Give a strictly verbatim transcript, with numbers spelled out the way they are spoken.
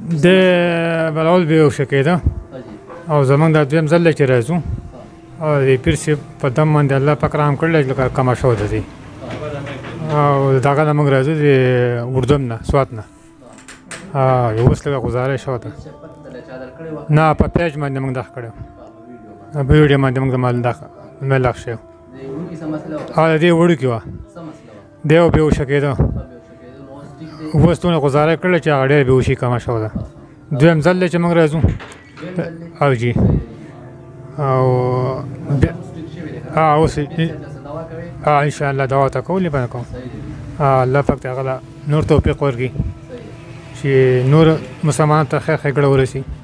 د بلول بېهوشه کېده او زمونږ دا دویم ځل دی چې راځو او د پیر صاحب په دم باندې الله پاک رحم کړی لکه کمه شوې ده دی او دغه نه موږ راځو د اردن نه سوات نه یو اوس لږه ګزارش شوې ده نه په پیج باندې موږ دغه کړی په ویډیو باندې موږ د مال دغه ملاق شوی او د دې وړوکي وه دی او بېهوشه کېده اوس دونه ګزاره کړله چې هغه ډېره بېهوشي کمه شوې ده دویم ځل دی چې موږ راځو او جي او اوس انشاءالله دعا ورته کوو لیبه نه کوم الله پاک ته هغه نور توفیق ورکړي چې نور مسلمانانو ته خیر ښېګړه ورسي